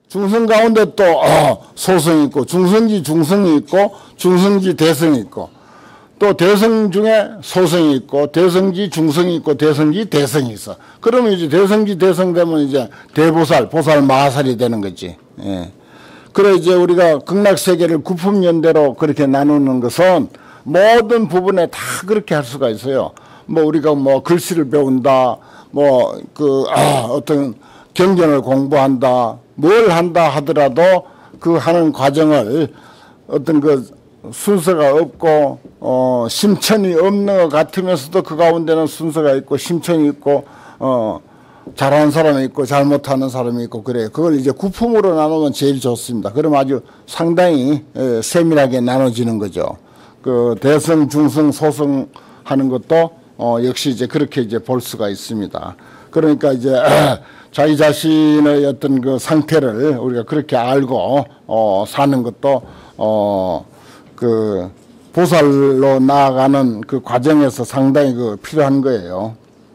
중성 가운데 또 소성이 있고 중성지 중성이 있고 중성지 대성이 있고 또 대성 중에 소성이 있고 대성지 중성이 있고 대성지 대성이 있어. 그러면 이제 대성지 대성 되면 이제 대보살, 보살 마살이 되는 거지. 예. 그래 이제 우리가 극락세계를 구품연대로 그렇게 나누는 것은 모든 부분에 다 그렇게 할 수가 있어요. 뭐 우리가 뭐 글씨를 배운다, 뭐 어떤 경전을 공부한다, 뭘 한다 하더라도 그 하는 과정을 어떤 그 순서가 없고 심천이 없는 것 같으면서도 그 가운데는 순서가 있고 심천이 있고 잘하는 사람이 있고 잘못하는 사람이 있고 그래요. 그걸 이제 구품으로 나누면 제일 좋습니다. 그럼 아주 상당히 세밀하게 나눠지는 거죠. 그 대성, 중성, 소성 하는 것도 역시 이제 그렇게 이제 볼 수가 있습니다. 그러니까 이제 자기 자신의 어떤 그 상태를 우리가 그렇게 알고 사는 것도 그 보살로 나아가는 그 과정에서 상당히 그 필요한 거예요.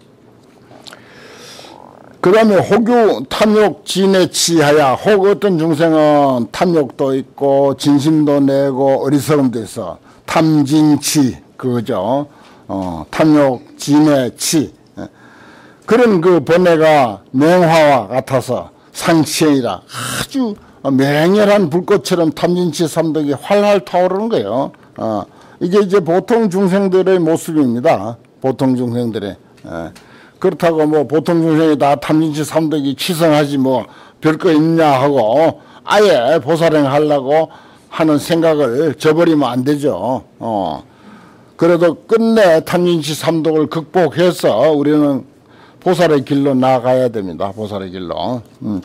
그 다음에 혹유 탐욕 진해치하야. 혹 어떤 중생은 탐욕도 있고 진심도 내고 어리석음도 있어. 탐진치 그거죠. 탐욕 진해치. 그런 그 번뇌가 맹화와 같아서 상치이라 아주 맹렬한 불꽃처럼 탐진치 삼덕이 활활 타오르는 거예요. 이게 이제 보통 중생들의 모습입니다. 보통 중생들의. 그렇다고 뭐 보통 중생이 다 탐진치 삼덕이 치성하지 뭐 별거 있냐 하고 아예 보살행 하려고 하는 생각을 저버리면 안 되죠. 그래도 끝내 탐진치 삼독을 극복해서 우리는 보살의 길로 나아가야 됩니다. 보살의 길로.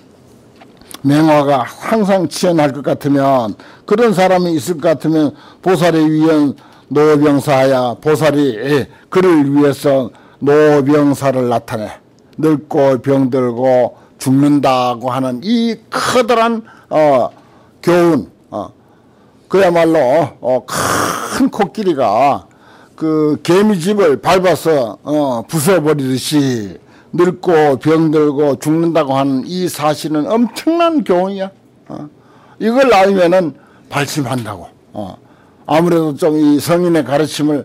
맹화가 항상 치연할 것 같으면 그런 사람이 있을 것 같으면 보살의 위연 노병사야. 보살이 그를 위해서 노병사를 나타내 늙고 병들고 죽는다고 하는 이 커다란 교훈 그야말로 큰 코끼리가 그 개미집을 밟아서 부숴버리듯이 늙고 병들고 죽는다고 하는 이 사실은 엄청난 교훈이야. 이걸 알면은 발심한다고. 아무래도 좀 이 성인의 가르침을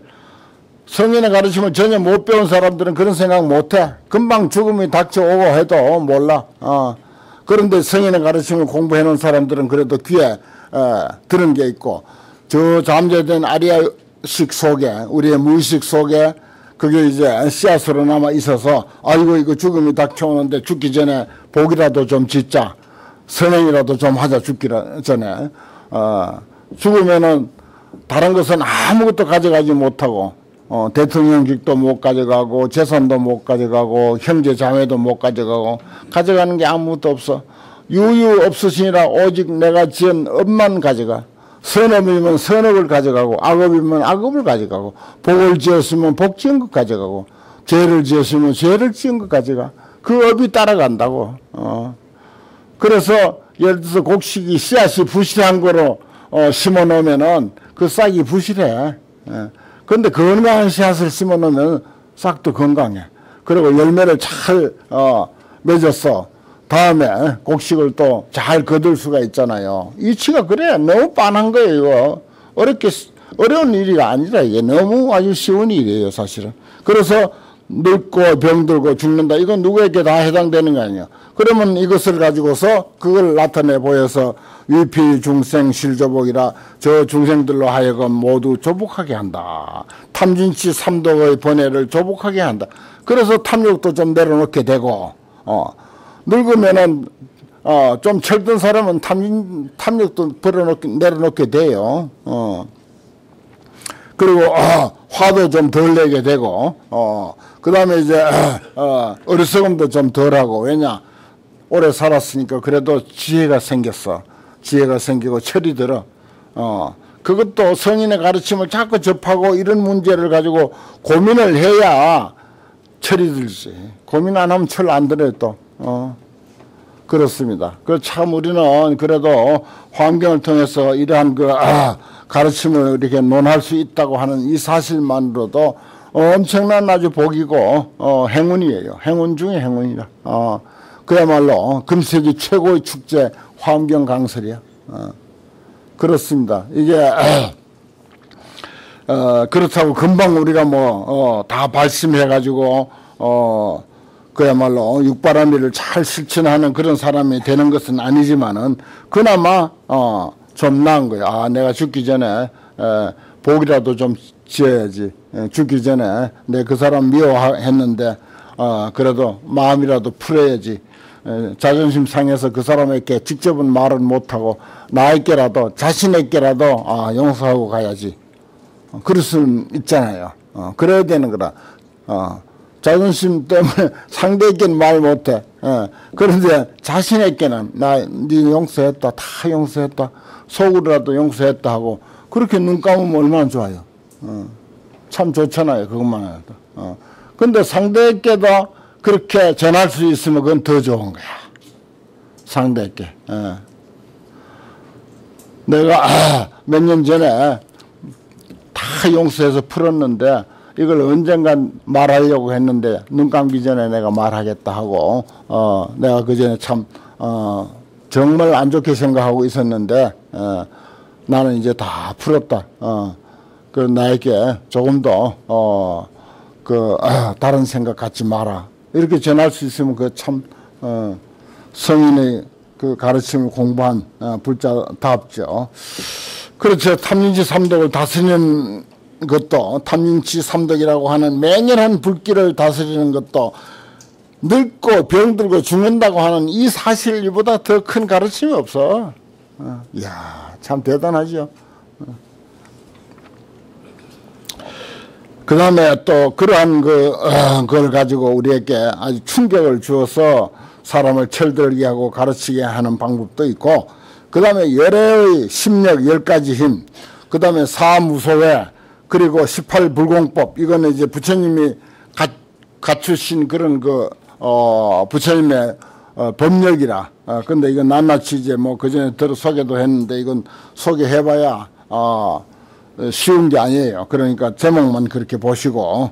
전혀 못 배운 사람들은 그런 생각 못해. 금방 죽음이 닥쳐오고 해도 몰라. 그런데 성인의 가르침을 공부해 놓은 사람들은 그래도 귀에 들은 게 있고 저 잠재된 아리아식 속에 우리의 무의식 속에 그게 이제 씨앗으로 남아 있어서 아이고 이거 죽음이 닥쳐오는데 죽기 전에 복이라도 좀 짓자. 선행이라도 좀 하자 죽기 전에. 죽으면은 다른 것은 아무것도 가져가지 못하고 대통령직도 못 가져가고 재산도 못 가져가고 형제 자매도 못 가져가고 가져가는 게 아무것도 없어. 유유 없으시니라 오직 내가 지은 업만 가져가. 선업이면 선업을 가져가고 악업이면 악업을 가져가고 복을 지었으면 복 지은 것 가져가고 죄를 지었으면 죄를 지은 것 가져가. 그 업이 따라간다고. 그래서 예를 들어서 곡식이 씨앗이 부실한 거로 심어 놓으면은 그 싹이 부실해. 그런데 건강한 씨앗을 심어 놓으면 싹도 건강해. 그리고 열매를 잘 맺었어. 다음에 곡식을 또 잘 거둘 수가 있잖아요. 이치가 그래. 너무 빤한 거예요. 어려운 일이 아니라 이게 너무 아주 쉬운 일이에요, 사실은. 그래서 늙고 병들고 죽는다. 이건 누구에게 다 해당되는 거 아니에요. 그러면 이것을 가지고서 그걸 나타내 보여서 위피 중생 실조복이라 저 중생들로 하여금 모두 조복하게 한다. 탐진치 삼독의 번뇌를 조복하게 한다. 그래서 탐욕도 좀 내려놓게 되고 늙으면은 좀 철든 사람은 탐욕도 내려놓게 돼요. 그리고 화도 좀 덜 내게 되고 그 다음에 이제 어리석음도 좀 덜하고. 왜냐 오래 살았으니까 그래도 지혜가 생겼어. 지혜가 생기고 철이 들어. 그것도 성인의 가르침을 자꾸 접하고 이런 문제를 가지고 고민을 해야 철이 들지. 고민 안 하면 철 안 들어요 또. 그렇습니다. 그 참 우리는 그래도 환경을 통해서 이러한 그 가르침을 이렇게 논할 수 있다고 하는 이 사실만으로도 엄청난 아주 복이고 행운이에요. 행운 중에 행운이다. 그야말로 금세기 최고의 축제 화엄경 강설이야. 그렇습니다. 이게 그렇다고 금방 우리가 다 발심해가지고 그야말로 육바라밀을 잘 실천하는 그런 사람이 되는 것은 아니지만은 그나마 좀 나은 거예요. 아, 내가 죽기 전에 복이라도 좀 지어야지. 죽기 전에 내 그 사람 미워했는데 그래도 마음이라도 풀어야지. 자존심 상해서 그 사람에게 직접은 말은 못하고 나에게라도 자신에게라도 용서하고 가야지. 그럴 수는 있잖아요. 그래야 되는 거라. 자존심 때문에 상대에게는 말 못해. 그런데 자신에게는 네 용서했다, 다 용서했다, 속으로라도 용서했다 하고 그렇게 눈 감으면 얼마나 좋아요. 참 좋잖아요. 그것만 해도. 근데 상대에게도 그렇게 전할 수 있으면 그건 더 좋은 거야. 상대에게. 내가 몇 년 전에 다 용서해서 풀었는데 이걸 언젠간 말하려고 했는데 눈 감기 전에 내가 말하겠다 하고 내가 그 전에 참 정말 안 좋게 생각하고 있었는데 나는 이제 다 풀었다. 그 나에게 조금 더 다른 생각 갖지 마라. 이렇게 전할 수 있으면 그 참 성인의 그 가르침을 공부한 불자답죠. 그렇죠. 탐진치 삼독을 다스리는 것도 탐진치 삼독이라고 하는 맹렬한 불길을 다스리는 것도 늙고 병들고 죽는다고 하는 이 사실보다 더 큰 가르침이 없어. 이야, 참 대단하죠. 그 다음에 또 그러한 그걸 가지고 우리에게 아주 충격을 주어서 사람을 철들게 하고 가르치게 하는 방법도 있고, 그 다음에 열애의 심력 10가지 힘, 그 다음에 사무소회, 그리고 18불공법, 이거는 이제 부처님이 갖추신 그런 부처님의 법력이라. 근데 이건 낱낱이 이제 그 전에 소개도 했는데 이건 소개해봐야 쉬운 게 아니에요. 그러니까 제목만 그렇게 보시고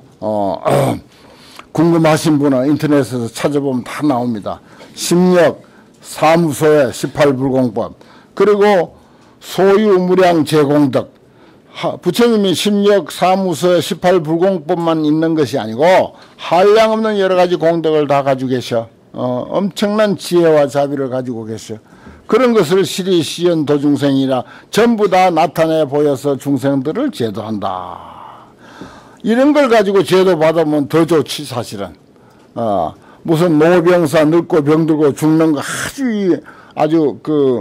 궁금하신 분은 인터넷에서 찾아보면 다 나옵니다. 심력, 사무소의 18불공법, 그리고 소유무량 제공덕. 부처님이 심력, 사무소의 18불공법만 있는 것이 아니고 한량없는 여러 가지 공덕을 다 가지고 계셔. 엄청난 지혜와 자비를 가지고 계셔. 그런 것을 시리시연 도중생이라 전부 다 나타내 보여서 중생들을 제도한다. 이런 걸 가지고 제도 받으면 더 좋지 사실은. 무슨 노병사 늙고 병들고 죽는 거 아주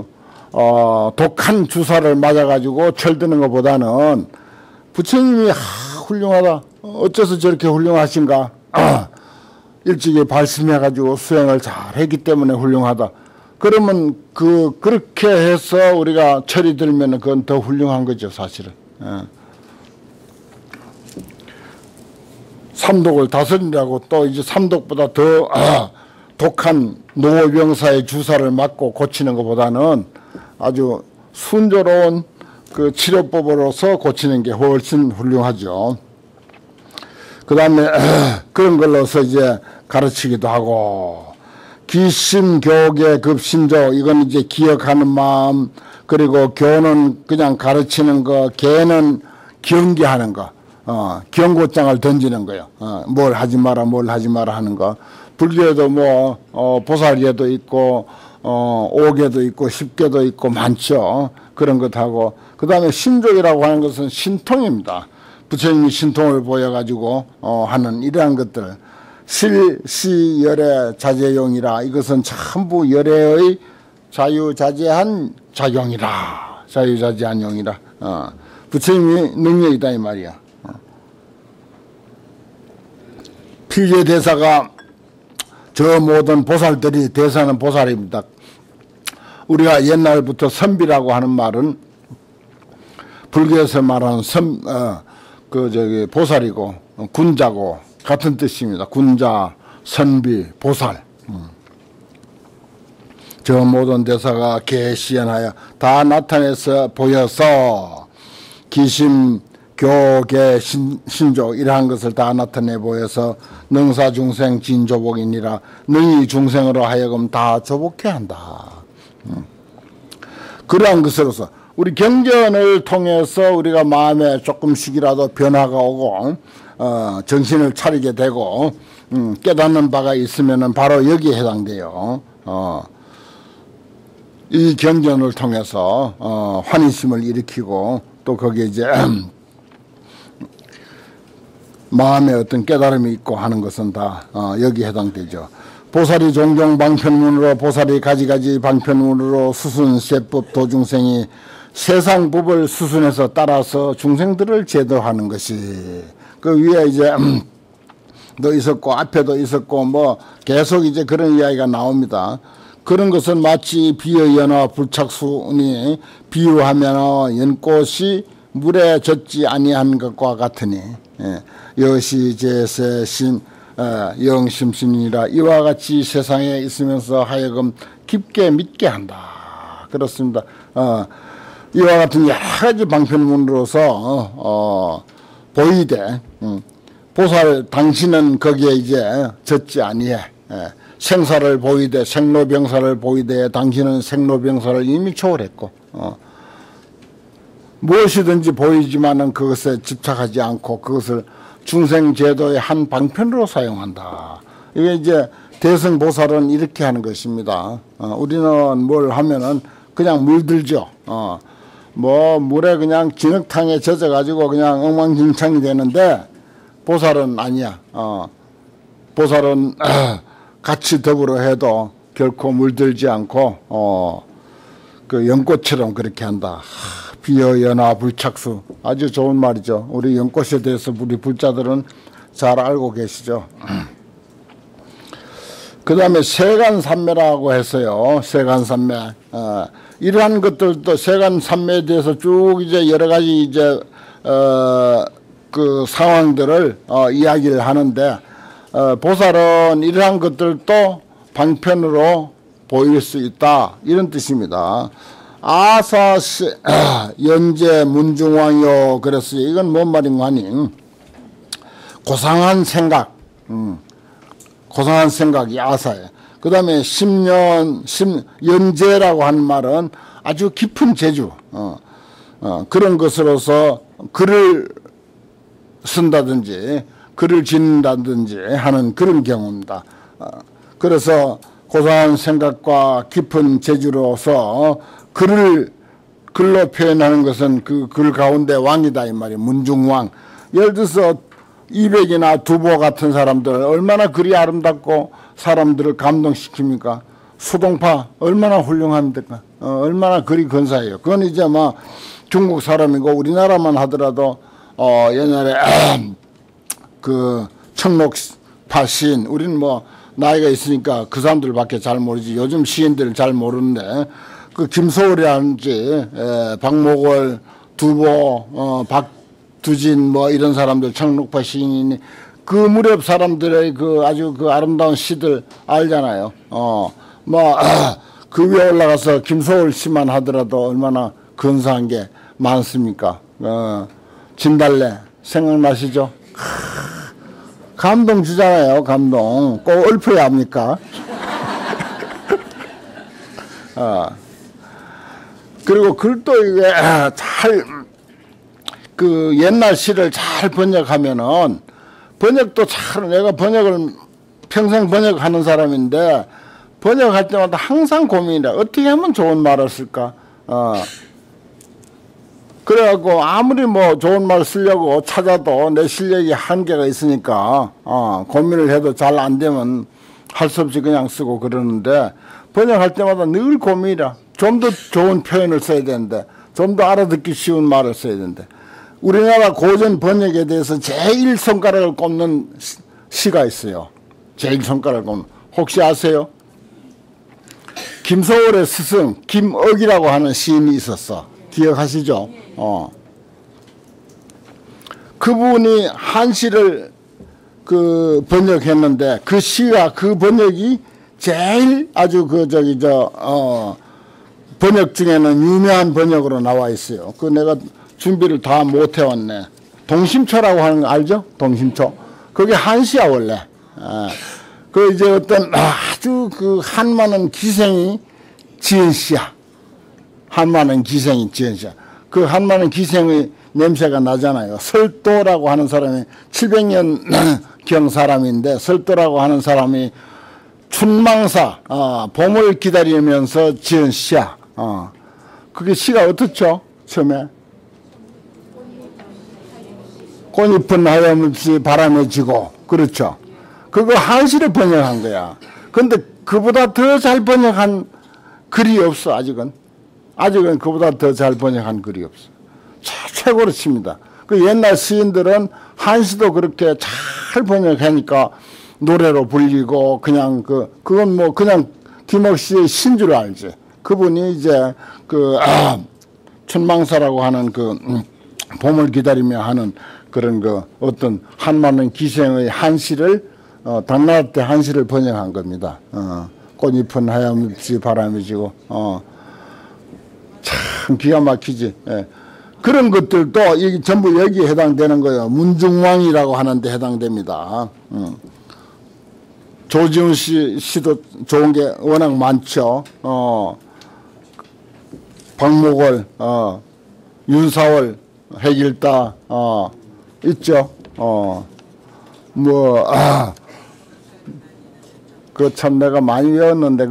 독한 주사를 맞아가지고 철드는 것보다는 부처님이 훌륭하다. 어째서 저렇게 훌륭하신가. 일찍이 발심해가지고 수행을 잘 했기 때문에 훌륭하다. 그러면 그렇게 해서 우리가 철이 들면 그건 더 훌륭한 거죠 사실은. 삼독을 다스리라고 또 이제 삼독보다 더 독한 노병사의 주사를 맞고 고치는 것보다는 아주 순조로운 그 치료법으로서 고치는 게 훨씬 훌륭하죠. 그 다음에 그런 걸로서 이제 가르치기도 하고, 기심교계 급신조, 이건 이제 기억하는 마음, 그리고 교는 그냥 가르치는 거, 계는 경계하는 거, 경고장을 던지는 거요. 뭘 하지 마라, 뭘 하지 마라 하는 거. 불교에도 보살예도 있고, 오계도 있고, 십계도 있고, 많죠. 그런 것하고. 그 다음에 신족이라고 하는 것은 신통입니다. 부처님이 신통을 보여가지고, 하는 이러한 것들. 실시열의 자제용이라, 이것은 전부 열애의 자유자재한 작용이라, 자유자재한 용이라. 부처님이 능력이다 이 말이야. 필제 대사가 저 모든 보살들이 대사는 보살입니다. 우리가 옛날부터 선비라고 하는 말은 불교에서 말하는 보살이고 군자고 같은 뜻입니다. 군자, 선비, 보살. 저 모든 대사가 계시연하여 다 나타내서 보여서 기심 교계 신조 이러한 것을 다 나타내 보여서 능사중생 진조복이니라 너희 중생으로 하여금 다 조복해 한다. 그러한 것으로서 우리 경전을 통해서 우리가 마음에 조금씩이라도 변화가 오고 정신을 차리게 되고 깨닫는 바가 있으면은 바로 여기에 해당돼요. 이 경전을 통해서 환희심을 일으키고 또 거기에 이제 마음에 어떤 깨달음이 있고 하는 것은 다 여기에 해당되죠. 보살이 종종 방편문으로 보살이 가지가지 방편문으로 수순 세법 도중생이 세상 법을 수순해서 따라서 중생들을 제도하는 것이 그 위에 이제 도 있었고 앞에도 있었고 뭐 계속 이제 그런 이야기가 나옵니다. 그런 것은 마치 비의 연화 불착순이 비유하면 연꽃이 물에 젖지 아니한 것과 같으니 여시 제세신 영심신이라 이와 같이 세상에 있으면서 하여금 깊게 믿게 한다. 그렇습니다. 이와 같은 여러 가지 방편문으로서 보이되 보살 당신은 거기에 이제 젖지 아니해. 생사를 보이되 생로병사를 보이되 당신은 생로병사를 이미 초월했고 무엇이든지 보이지만은 그것에 집착하지 않고 그것을 중생제도의 한 방편으로 사용한다. 이게 이제 대승보살은 이렇게 하는 것입니다. 우리는 뭘 하면은 그냥 물들죠. 뭐 물에 그냥 진흙탕에 젖어가지고 그냥 엉망진창이 되는데 보살은 아니야. 보살은 같이 더불어 해도 결코 물들지 않고 그 연꽃처럼 그렇게 한다. 비어 연화 불착수 아주 좋은 말이죠. 우리 연꽃에 대해서 우리 불자들은 잘 알고 계시죠. 그 다음에 세간삼매라고 했어요. 세간삼매. 이러한 것들도 세간삼매에 대해서 쭉 이제 여러 가지 이제 그 상황들을 이야기를 하는데 보살은 이러한 것들도 방편으로 보일 수 있다 이런 뜻입니다. 아사시 연재 문중왕요 그랬어요. 이건 뭔 말인가 하니 고상한 생각 고상한 생각이 아사예요. 그 다음에 연재라고 하는 말은 아주 깊은 재주 그런 것으로서 글을 쓴다든지 글을 짓는다든지 하는 그런 경우입니다. 그래서 고상한 생각과 깊은 재주로서 글로 표현하는 것은 그 글 가운데 왕이다 이 말이에요. 문중왕. 예를 들어서 이백이나 두보 같은 사람들 얼마나 글이 아름답고 사람들을 감동시킵니까? 수동파 얼마나 훌륭합니까? 얼마나 글이 근사해요. 그건 이제 뭐 중국 사람이고 우리나라만 하더라도 옛날에 그 청록파 시인 우리는 뭐 나이가 있으니까 그 사람들밖에 잘 모르지 요즘 시인들 잘 모르는데 그 김소월이라든지 박목월 두보 박두진 뭐 이런 사람들 청록파 시인이 그 무렵 사람들의 그 아주 그 아름다운 시들 알잖아요. 뭐 그 위에 올라가서 김소월 시만 하더라도 얼마나 근사한 게 많습니까? 진달래 생각나시죠? 감동 주잖아요. 감동 꼭 읊어야 합니까? 그리고 글도 이게 잘 그 옛날 시를 잘 번역하면은 번역도 잘 내가 번역을 평생 번역하는 사람인데 번역할 때마다 항상 고민이라 어떻게 하면 좋은 말을 쓸까? 그래갖고 아무리 뭐 좋은 말 쓰려고 찾아도 내 실력이 한계가 있으니까 고민을 해도 잘 안 되면 할 수 없이 그냥 쓰고 그러는데 번역할 때마다 늘 고민이라 좀 더 좋은 표현을 써야 되는데 좀 더 알아듣기 쉬운 말을 써야 되는데 우리나라 고전 번역에 대해서 제일 손가락을 꼽는 시가 있어요. 제일 손가락을 꼽는 혹시 아세요? 김소월의 스승 김억이라고 하는 시인이 있었어. 기억하시죠? 그분이 한시를 그 번역했는데 그 시가 그 번역이 제일 아주 그 번역 중에는 유명한 번역으로 나와 있어요. 그 내가 준비를 다 못 해왔네. 동심초라고 하는 거 알죠? 동심초. 그게 한시야 원래. 그 이제 어떤 아주 그 한많은 기생이 지은 시야. 한많은 기생이 지은 시야. 그 한많은 기생의 냄새가 나잖아요. 설도라고 하는 사람이 700년경 사람인데, 설도라고 하는 사람이 춘망사, 봄을 기다리면서 지은 시야. 그게 시가 어떻죠? 처음에 꽃잎은 하염없이 바람에 지고, 그렇죠. 그거 한시를 번역한 거야. 근데 그보다 더 잘 번역한 글이 없어. 아직은 그보다 더 잘 번역한 글이 없어. 최고로 칩니다. 그 옛날 시인들은 한시도 그렇게 잘 번역하니까 노래로 불리고, 그냥 그건 뭐 그냥 김옥시의 신 줄 알지. 그분이 이제 춘망사라고 하는 봄을 기다리며 하는 그런 어떤 한많은 기생의 한시를 당나라 때 한시를 번역한 겁니다. 꽃잎은 하염없이 바람이 지고, 참 기가 막히지. 예. 그런 것들도 이게 전부 여기에 해당되는 거예요. 문중왕이라고 하는데 해당됩니다. 조지훈 시도 좋은 게 워낙 많죠. 박목월, 윤사월, 해길다, 있죠. 그 참 내가 많이 외웠는데,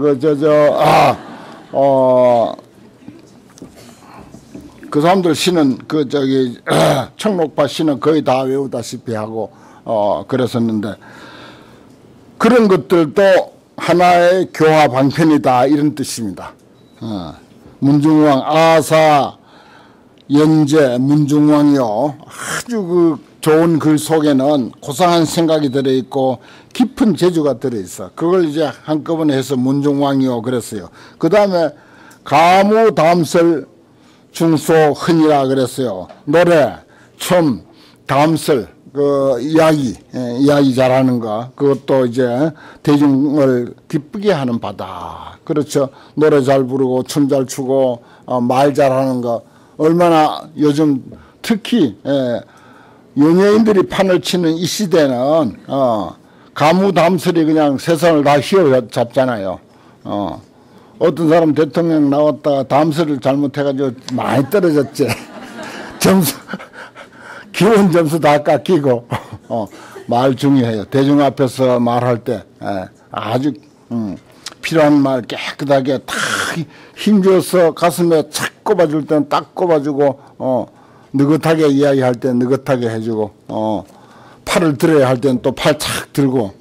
그 사람들 시는 청록파 시는 거의 다 외우다시피 하고, 그랬었는데, 그런 것들도 하나의 교화 방편이다, 이런 뜻입니다. 문중왕, 아사, 연제, 문중왕이요. 아주 좋은 글 속에는 고상한 생각이 들어있고 깊은 재주가 들어있어. 그걸 이제 한꺼번에 해서 문중왕이요 그랬어요. 그 다음에 가무, 담설, 중소, 흔이라 그랬어요. 노래, 춤, 담설, 이야기 잘하는 거, 그것도 이제 대중을 기쁘게 하는 바다. 그렇죠. 노래 잘 부르고 춤 잘 추고 말 잘하는 거, 얼마나 요즘 특히 연예인들이 판을 치는 이 시대는 가무담설이 그냥 세상을 다 휘어잡잖아요. 어떤 사람 대통령 나왔다가 담설을 잘못해가지고 많이 떨어졌지. 점수 기본 점수 다 깎이고. 말 중요해요. 대중 앞에서 말할 때 아주 필요한 말 깨끗하게 다 힘줘서 가슴에 착 꼽아줄 때는 딱 꼽아주고, 느긋하게 이야기할 때 느긋하게 해주고, 팔을 들어야 할 때는 또 팔 착 들고,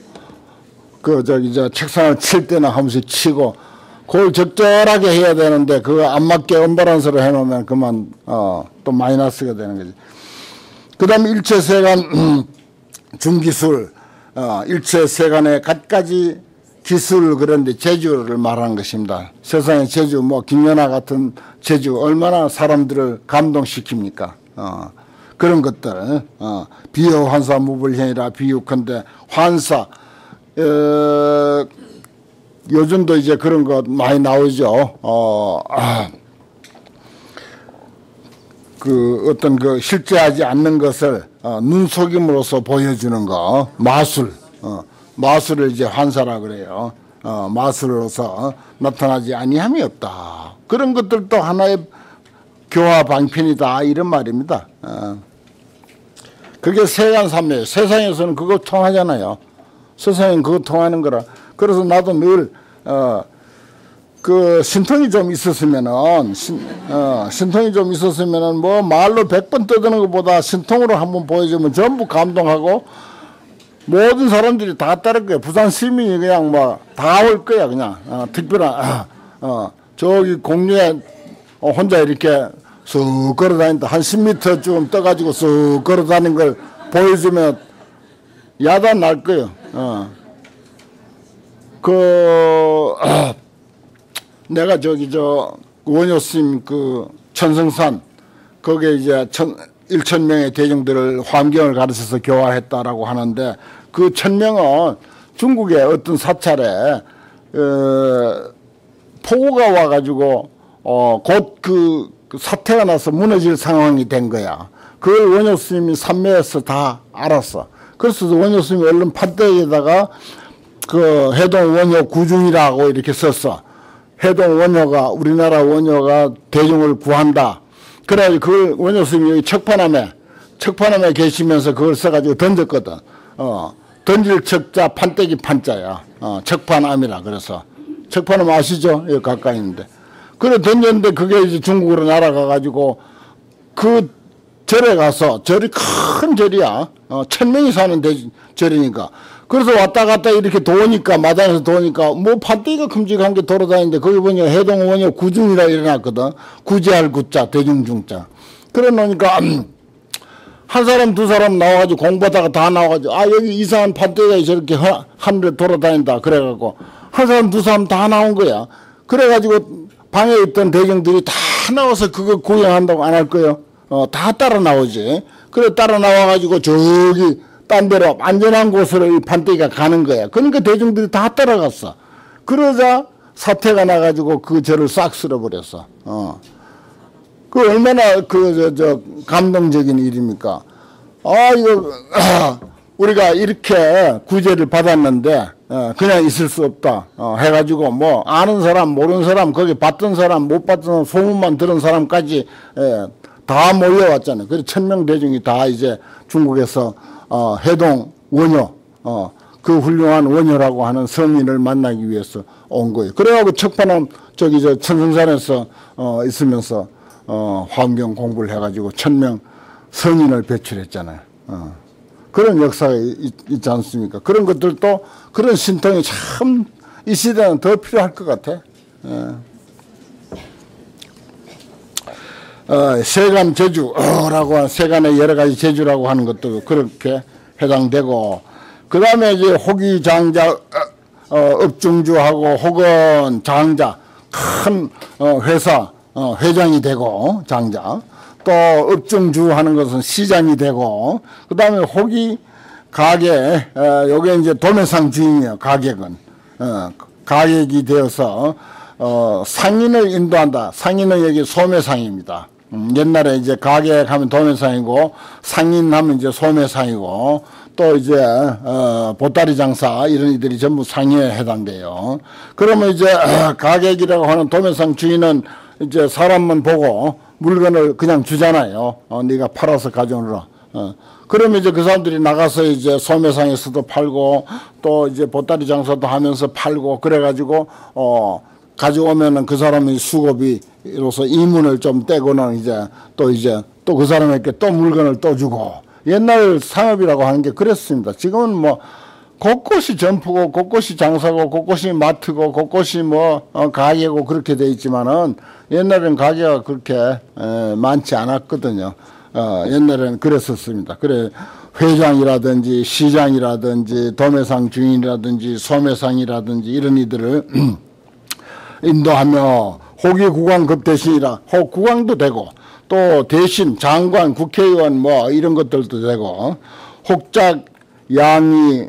책상을 칠 때는 한 번씩 치고, 그걸 적절하게 해야 되는데, 그거 안 맞게 언밸런스로 해놓으면 그만, 또 마이너스가 되는 거지. 그 다음에 일체세간, 중기술, 일체세간의 갖가지 기술, 그런데 재주를 말하는 것입니다. 세상의 재주, 김연아 같은 재주, 얼마나 사람들을 감동시킵니까? 그런 것들, 비유 환사 무불현이라 비유컨대 환사, 요즘도 이제 그런 것 많이 나오죠. 어떤 실제하지 않는 것을 눈속임으로써 보여주는 거, 마술, 마술을 이제 환사라 그래요. 마술로서 나타나지 아니함이 없다. 그런 것들도 하나의 교화 방편이다, 이런 말입니다. 그게 세간삼매예요. 세상에서는 그거 통하잖아요. 세상엔 그거 통하는 거라. 그래서 나도 늘 신통이 좀 있었으면은 신통이 좀 있었으면은 말로 100번 떠드는 것보다 신통으로 한번 보여주면 전부 감동하고 모든 사람들이 다 따를 거야. 부산 시민이 그냥 다 올 거야. 그냥 특별한 저기 공류에 혼자 이렇게 쑥 걸어 다닌다. 한 10m 좀 떠가지고 쑥 걸어 다니는 걸 보여주면 야단 날 거예요. 내가 원효스님 천성산 거기에 이제 1,000명의 대중들을 환경을 가르쳐서 교화했다라고 하는데, 그 1,000명은 중국의 어떤 사찰에 폭우가 와가지고 곧 그 사태가 나서 무너질 상황이 된 거야. 그걸 원효 스님이 삼매에서 다 알았어. 그래서 원효 스님이 얼른 판때기에다가 그 해동 원효 구중이라고 이렇게 썼어. 해동 원효가, 우리나라 원효가 대중을 구한다. 그래가지고 그걸 원효 스님이 여기 척판함에 계시면서 그걸 써가지고 던졌거든. 던질 척자 판때기 판자야. 척판암이라 그래서. 척판암 아시죠? 여기 가까이 있는데. 그래 던졌는데 그게 이제 중국으로 날아가가지고 그 절에 가서, 절이 큰 절이야. 1000명이 사는 절이니까. 그래서 왔다 갔다 이렇게 도니까, 마당에서 도니까, 뭐 판때기가 큼직한 게 돌아다니는데, 거기 보니까 해동원효 구중이라 일어났거든. 구제할 구자, 대중중자. 그래 놓으니까, 한 사람, 두 사람 나와가지고 공부하다가 다 나와가지고, 아, 여기 이상한 판때기가 저렇게 하늘에 돌아다닌다. 그래갖고, 한 사람, 두 사람 다 나온 거야. 그래가지고, 방에 있던 대중들이 다 나와서 그거 구경한다고 안 할 거예요. 다 따라 나오지. 그래 따라 나와가지고 저기 딴 데로 안전한 곳으로 이 판때기가 가는 거야. 그러니까 대중들이 다 따라갔어. 그러자 사태가 나가지고 그 절을 싹 쓸어버렸어. 그 얼마나 감동적인 일입니까? 이거 우리가 이렇게 구제를 받았는데 그냥 있을 수 없다 해가지고 뭐 아는 사람 모르는 사람 거기 봤던 사람 못 봤던 사람 소문만 들은 사람까지 다 몰려왔잖아요. 그래서 1000명 대중이 다 이제 중국에서 해동 원효 그 훌륭한 원효라고 하는 성인을 만나기 위해서 온 거예요. 그래가지고 척판암 저기 저 천성산에서 있으면서 화엄경 공부를 해가지고 1000명 성인을 배출했잖아요. 그런 역사가 있지 않습니까? 그런 것들도 그런 신통이 참 이 시대는 더 필요할 것 같아. 세간 제주라고 하는 세간의 여러 가지 제주라고 하는 것도 그렇게 해당되고, 그 다음에 이제 호기 장자, 업중주하고 혹은 장자, 큰 회사, 회장이 되고, 장자. 또 업중주 하는 것은 시장이 되고, 그 다음에 호기 가게, 요게 이제 도매상 주인이에요, 가객은. 가객이 되어서, 상인을 인도한다. 상인은 여기 소매상입니다. 옛날에 이제 가객 하면 도매상이고, 상인 하면 이제 소매상이고, 또 이제, 보따리 장사, 이런 이들이 전부 상인에 해당돼요. 그러면 이제, 가객이라고 하는 도매상 주인은 이제 사람만 보고 물건을 그냥 주잖아요. 네가 팔아서 가져오느라. 그러면 이제 그 사람들이 나가서 이제 소매상에서도 팔고, 또 이제 보따리 장사도 하면서 팔고, 그래가지고, 가져오면은 그 사람의 수고비로서 이문을 좀 떼고는 이제 또 그 사람에게 또 물건을 또 주고, 옛날 상업이라고 하는 게 그랬습니다. 지금은 뭐 곳곳이 점포고 곳곳이 장사고 곳곳이 마트고 곳곳이 뭐 가게고 그렇게 돼 있지만은 옛날에는 가게가 그렇게 많지 않았거든요. 옛날에는 그랬었습니다. 그래 회장이라든지 시장이라든지 도매상 주인이라든지 소매상이라든지 이런 이들을 인도하며 호기 국왕급 대신이라 국왕도 되고, 또 대신 장관 국회의원 뭐 이런 것들도 되고, 혹작 양이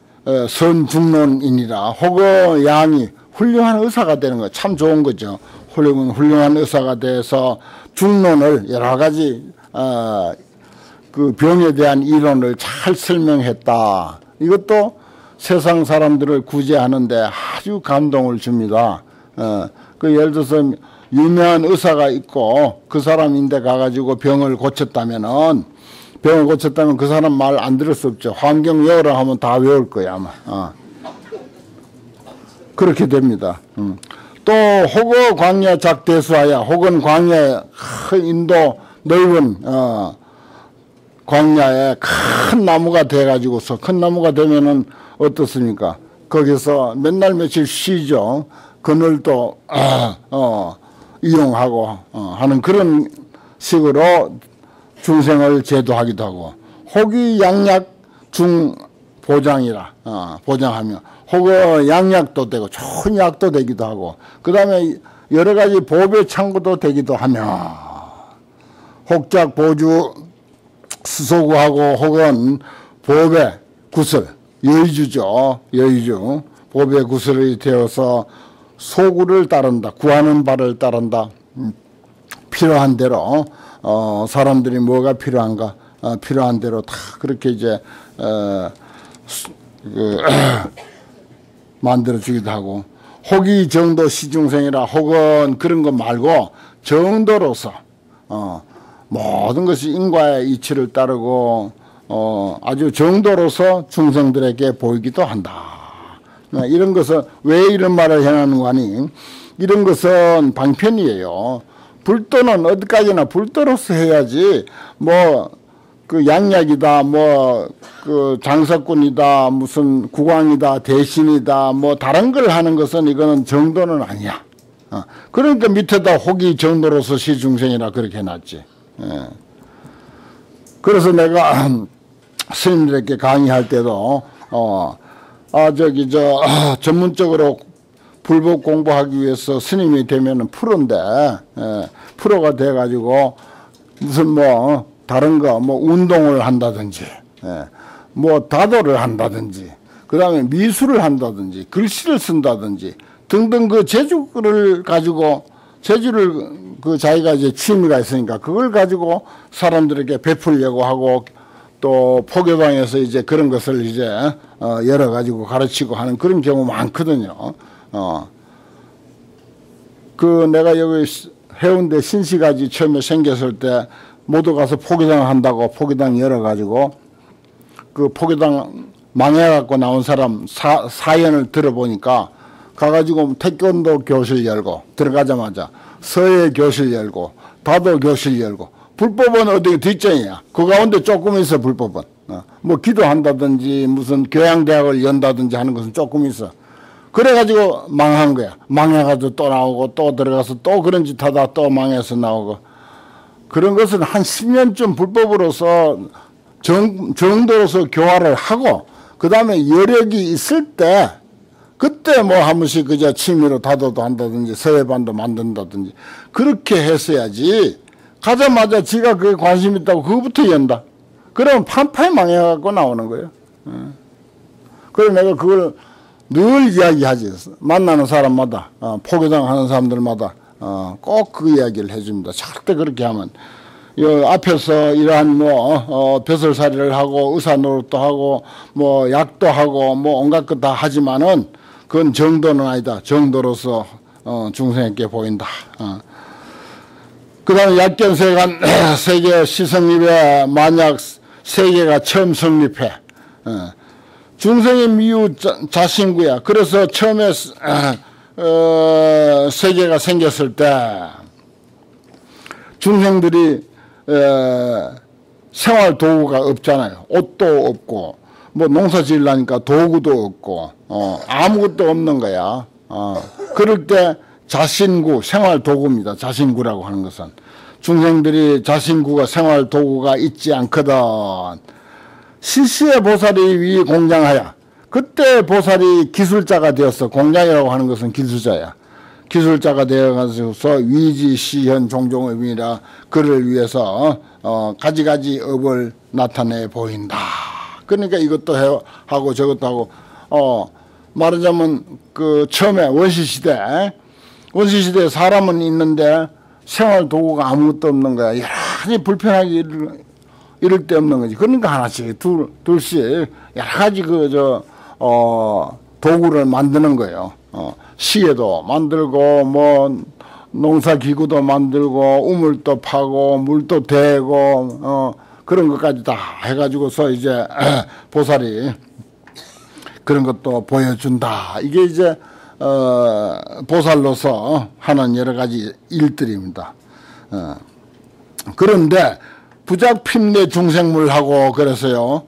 선중론이니라. 혹은 양이 훌륭한 의사가 되는 거 참 좋은 거죠. 훌륭한 의사가 돼서 중론을 여러 가지 그 병에 대한 이론을 잘 설명했다. 이것도 세상 사람들을 구제하는데 아주 감동을 줍니다. 그 예를 들어서 유명한 의사가 있고 그 사람인데 가가지고 병을 고쳤다면 그 사람 말 안 들을 수 없죠. 화엄경 외우라 하면 다 외울 거야 아마. 그렇게 됩니다. 또 호거 광야 작대수하야. 혹은 광야 인도 넓은 광야에 큰 나무가 돼가지고서 큰 나무가 되면은 어떻습니까? 거기서 맨날 며칠 쉬죠. 그늘도 이용하고 하는 그런 식으로 중생을 제도하기도 하고, 호기 양약 중 보장이라 보장하며, 혹은 양약도 되고 좋은 약도 되기도 하고, 그 다음에 여러 가지 보배 창고도 되기도 하며, 혹작 보주 수소구하고 혹은 보배 구슬 여의주죠. 여의주 보배 구슬이 되어서 소구를 따른다. 구하는 바를 따른다. 필요한 대로 사람들이 뭐가 필요한가 필요한 대로 다 그렇게 이제 만들어 주기도 하고, 혹이 정도 시중생이라 혹은 그런 것 말고 정도로서 모든 것이 인과의 이치를 따르고 아주 정도로서 중생들에게 보이기도 한다. 이런 것은 왜 이런 말을 해놓는 거 아니? 이런 것은 방편이에요. 불도는 어디까지나 불도로서 해야지 뭐 그 양약이다, 뭐 그 장사꾼이다, 무슨 국왕이다, 대신이다, 뭐 다른 걸 하는 것은 이거는 정도는 아니야. 그러니까 밑에다 혹이 정도로서 시중생이라 그렇게 해놨지. 그래서 내가 스님들에게 강의할 때도 전문적으로 불법 공부하기 위해서 스님이 되면은 프로인데, 프로가 돼가지고 무슨 뭐 다른 거 뭐 운동을 한다든지, 뭐 다도를 한다든지, 그 다음에 미술을 한다든지, 글씨를 쓴다든지 등등 그 재주를 가지고, 재주를 그 자기가 이제 취미가 있으니까 그걸 가지고 사람들에게 베풀려고 하고, 또 포교방에서 이제 그런 것을 이제 열어 가지고 가르치고 하는 그런 경우 많거든요. 그 내가 여기 해운대 신시가지 처음에 생겼을 때 모두 가서 포교당 한다고 포교당 열어 가지고 그 포교당 망해갖고 나온 사람 사연을 들어보니까 가가지고 태권도 교실 열고 들어가자마자 서예 교실 열고 다도 교실 열고, 불법은 어디 뒷전이야. 그 가운데 조금 있어. 불법은 뭐 기도한다든지 무슨 교양대학을 연다든지 하는 것은 조금 있어. 그래가지고 망한 거야. 망해가지고 또 나오고 또 들어가서 또 그런 짓 하다 또 망해서 나오고, 그런 것은 한 10년쯤 불법으로서 정도로서 교화를 하고 그 다음에 여력이 있을 때 그때 뭐 한 번씩 그저 취미로 다도도 한다든지 서예반도 만든다든지 그렇게 했어야지, 가자마자 지가 그게 관심 있다고 그거부터 연다. 그러면 판판이 망해갖고 나오는 거예요. 그래서 내가 그걸 늘 이야기하지. 만나는 사람마다, 포교당 하는 사람들마다 꼭 그 이야기를 해줍니다. 절대 그렇게 하면 앞에서 이러한 뭐 벼슬살이를 하고 의사 노릇도 하고 뭐 약도 하고 뭐 온갖 것 다 하지만은 그건 정도는 아니다. 정도로서 중생에게 보인다. 그 다음에 약견세관 세계 시성립에 만약 세계가 처음 성립해, 중생의 미유 자신구야. 그래서 처음에 세계가 생겼을 때 중생들이 생활 도구가 없잖아요. 옷도 없고 뭐 농사 지으려니까 도구도 없고 아무것도 없는 거야. 그럴 때 자신구, 생활 도구입니다. 자신구라고 하는 것은 중생들이 자신구가 생활 도구가 있지 않거든. 실시의 보살이 위 공장하야. 그때 보살이 기술자가 되었어. 공장이라고 하는 것은 기술자야. 기술자가 되어가지고서 위지 시현 종종업이라 그를 위해서 가지가지 업을 나타내 보인다. 그러니까 이것도 하고 저것도 하고, 말하자면 그 처음에 원시시대에 사람은 있는데 생활 도구가 아무것도 없는 거야. 여러 가지 불편하게 이럴 데 없는 거지. 그러니까 하나씩 둘씩 여러 가지 도구를 만드는 거예요. 시계도 만들고 뭐 농사기구도 만들고 우물도 파고 물도 대고 그런 것까지 다 해가지고서 이제 보살이 그런 것도 보여준다. 이게 이제 보살로서 하는 여러 가지 일들입니다. 그런데 부작핍내 중생물하고 그래서요,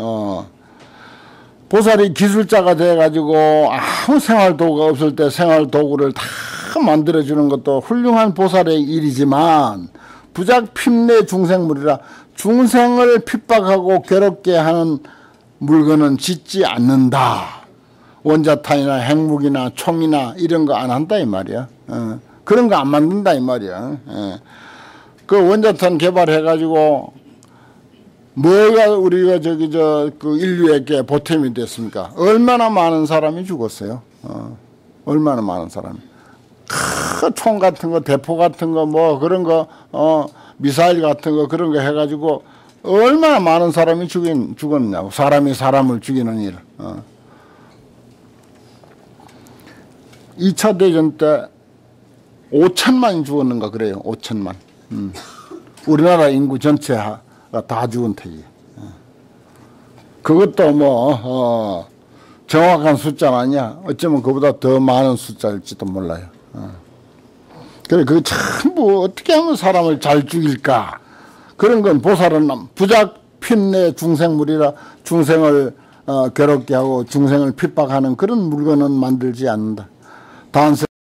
보살이 기술자가 돼가지고 아무 생활도구가 없을 때 생활도구를 다 만들어주는 것도 훌륭한 보살의 일이지만, 부작핍내 중생물이라 중생을 핍박하고 괴롭게 하는 물건은 짓지 않는다. 원자탄이나 핵무기나 총이나 이런 거 안 한다 이 말이야. 그런 거 안 만든다 이 말이야. 그 원자탄 개발해가지고 뭐가 우리가 그 인류에게 보탬이 됐습니까? 얼마나 많은 사람이 죽었어요. 얼마나 많은 사람이. 큰 총 같은 거, 대포 같은 거, 뭐 그런 거, 미사일 같은 거 그런 거 해가지고 얼마나 많은 사람이 죽었냐고. 사람이 사람을 죽이는 일. 2차 대전 때 5천만이 죽었는가 그래요. 5천만. 우리나라 인구 전체가 다 죽은 터이. 그것도 뭐 정확한 숫자는 아니야. 어쩌면 그보다 더 많은 숫자일지도 몰라요. 그래, 그 전부 어떻게 하면 사람을 잘 죽일까? 그런 건 보살은 부작핀내 중생물이라 중생을 괴롭게 하고 중생을 핍박하는 그런 물건은 만들지 않는다. 단세